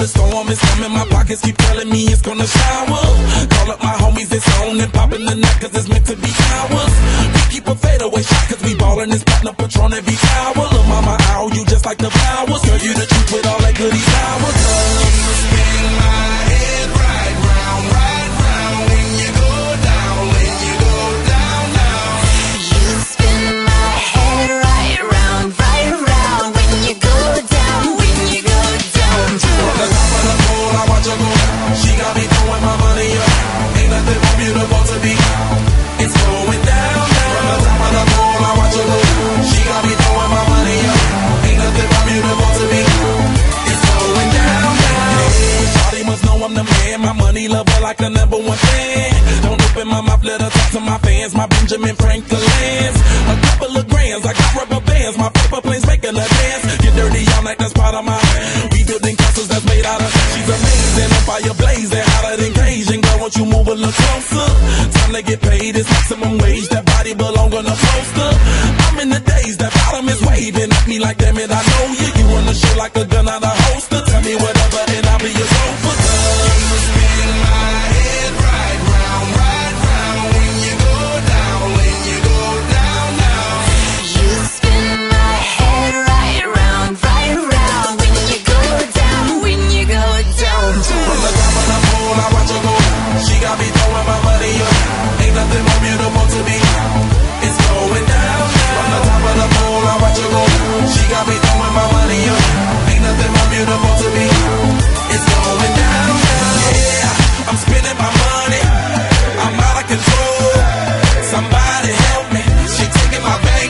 the storm is coming, my pockets keep telling me it's gonna shower. Call up my homies, it's on and popping the night, cause it's meant to be ours. We keep a fadeaway shot, cause we ballin' this platinum Patron every hour. Look mama, ow, you just like the flowers. Girl, you the truth with all that goody power. You spin my head right round when you go down, when you go down, down. You spin my head right round when you go down, when you go down. From the top of the pole, I watch her go down. She got me throwing my money up. Ain't nothing more beautiful to be. It's going down, down. From the top of the pole, I watch her go down. She got me throwing my money up. Ain't nothing more beautiful to be. It's going down, down. Yeah, shawty must know I'm the man. My money lover like the #1 fan. Don't open my mouth, let her talk to my fans. My Benjamin Franklin's. A couple of grands, I got rubber bands. My paper planes making a dance. Get dirty all night, that's part of my. We building castles that's made out of. She's amazing, on fire blazing, hotter than Cajun. Girl, won't you move a little closer? Time to get paid, it's maximum wage. That body belong on a poster. I'm in the days, that bottom is waving at me like, damn it, I know you. You run the show like a gun out of holster. Tell me whatever and I'll be your